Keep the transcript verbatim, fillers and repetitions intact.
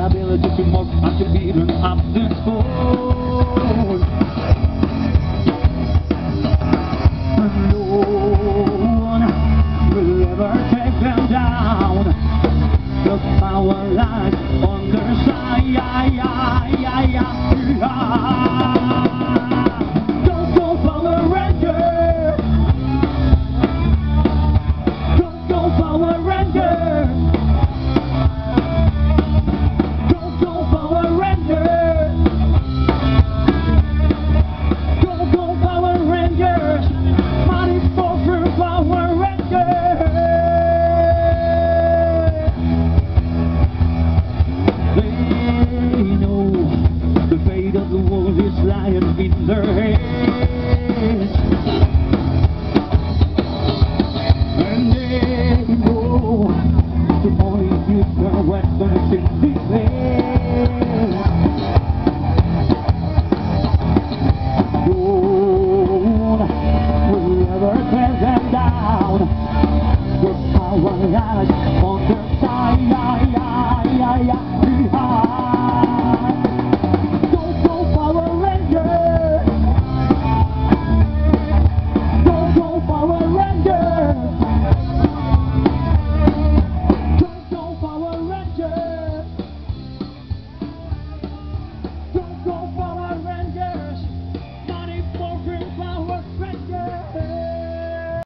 ability to mock and to beaten up the fool. And no one will ever take them down. The power lies on their side. Don't go Power Ranger. Don't go Power Ranger. Don't go Power Ranger. Don't go Power Rangers. Mighty Morphin Power Rangers. They know the fate of the wolf is lying in their hands, and they know to only use their weapons in defense. Gold will never tear them down. The power lies on their side.